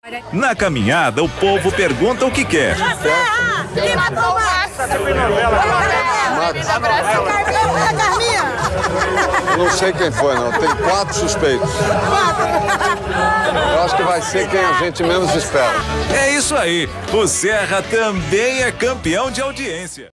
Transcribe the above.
Na caminhada, o povo pergunta o que quer. Não sei quem foi, não. Tem 4 suspeitos. Eu acho que vai ser quem a gente menos espera. É isso aí. O Serra também é campeão de audiência.